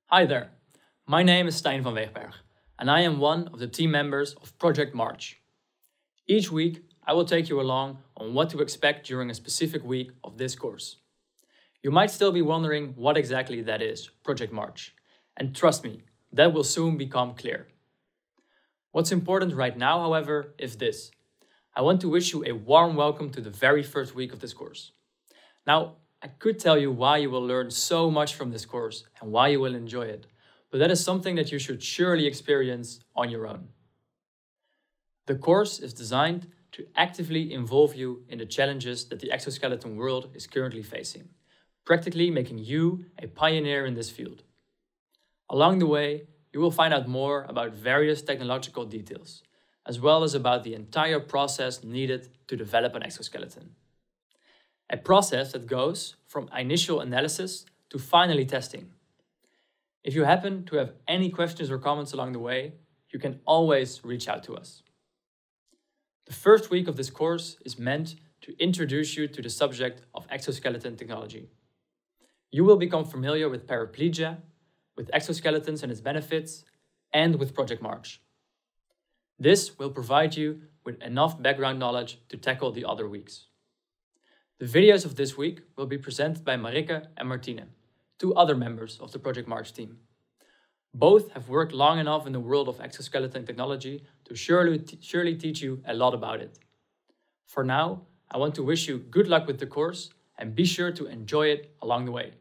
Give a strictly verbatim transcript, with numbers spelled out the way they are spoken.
Hi there, my name is Stijn van Weegberg and I am one of the team members of Project March. Each week I will take you along on what to expect during a specific week of this course. You might still be wondering what exactly that is, Project March, and trust me, that will soon become clear. What's important right now, however, is this. I want to wish you a warm welcome to the very first week of this course. Now, I could tell you why you will learn so much from this course and why you will enjoy it, but that is something that you should surely experience on your own. The course is designed to actively involve you in the challenges that the exoskeleton world is currently facing, practically making you a pioneer in this field. Along the way, you will find out more about various technological details, as well as about the entire process needed to develop an exoskeleton. A process that goes from initial analysis to finally testing. If you happen to have any questions or comments along the way, you can always reach out to us. The first week of this course is meant to introduce you to the subject of exoskeleton technology. You will become familiar with paraplegia, with exoskeletons and its benefits, and with Project March. This will provide you with enough background knowledge to tackle the other weeks. The videos of this week will be presented by Marike and Martine, two other members of the Project March team. Both have worked long enough in the world of exoskeleton technology to surely, surely teach you a lot about it. For now, I want to wish you good luck with the course and be sure to enjoy it along the way.